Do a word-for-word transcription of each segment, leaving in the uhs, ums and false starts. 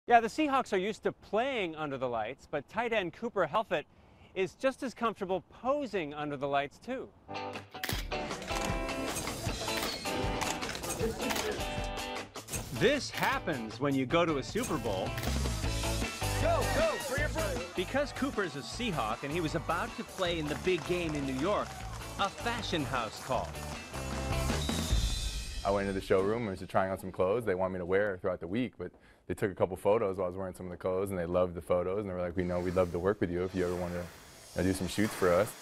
Yeah, the Seahawks are used to playing under the lights, but tight end Cooper Helfet is just as comfortable posing under the lights, too. This happens when you go to a Super Bowl. Go, go, for your brother. Because Cooper's a Seahawk and he was about to play in the big game in New York, a fashion house called. I went into the showroom and was trying on some clothes they wanted me to wear throughout the week, but they took a couple photos while I was wearing some of the clothes, and they loved the photos, and they were like, we know we'd love to work with you if you ever want to you know, do some shoots for us.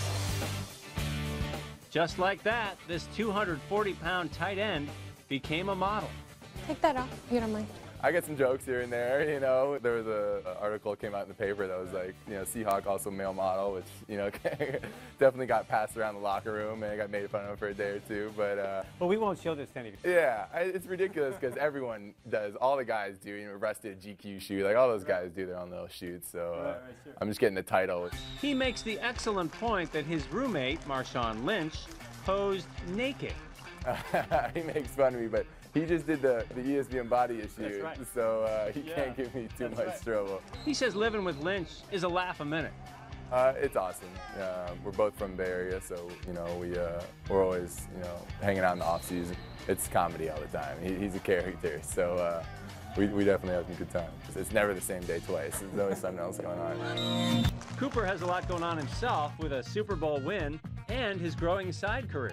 Just like that, this two hundred forty pound tight end became a model. Take that off, if you don't mind. I get some jokes here and there, you know. There was a, a article that came out in the paper that was like, you know, Seahawk also male model, which, you know, definitely got passed around the locker room and I got made fun of for a day or two, but... Uh, well, we won't show this to anybody. Yeah, I, it's ridiculous because everyone does, all the guys do, you know, Arrested, G Q shoot, like all those guys do their own little shoots, so uh, right, right, sure. I'm just getting the title. He makes the excellent point that his roommate, Marshawn Lynch, posed naked. He makes fun of me, but he just did the, the E S P N body issue, right. so uh, he Yeah, can't give me too much right. trouble. He says living with Lynch is a laugh a minute. Uh, it's awesome. Uh, we're both from the Bay Area, so you know we uh, we're always you know hanging out in the off season. It's comedy all the time. He, he's a character, so uh, we we definitely have some good times. It's never the same day twice. There's always something else going on. Cooper has a lot going on himself with a Super Bowl win and his growing side career.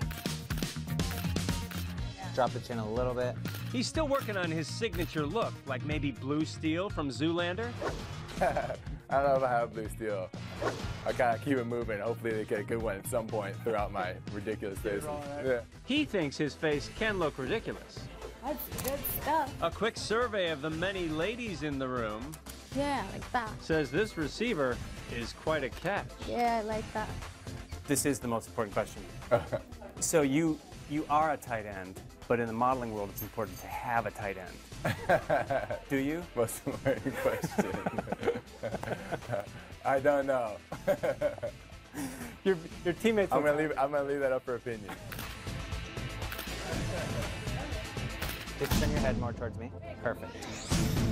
Drop the chin a little bit. He's still working on his signature look, like maybe blue steel from Zoolander. I don't know if I have blue steel. I kind of keep it moving. Hopefully they get a good one at some point throughout my ridiculous faces. Yeah. He thinks his face can look ridiculous. That's good stuff. A quick survey of the many ladies in the room Yeah, like that. says this receiver is quite a catch. Yeah, I like that. This is the most important question. So you you are a tight end, but in the modeling world, it's important to have a tight end. Do you? Most important question. I don't know. Your your teammates. I'm gonna leave. I'm gonna leave that up for opinion. Just turn your head more towards me. Perfect.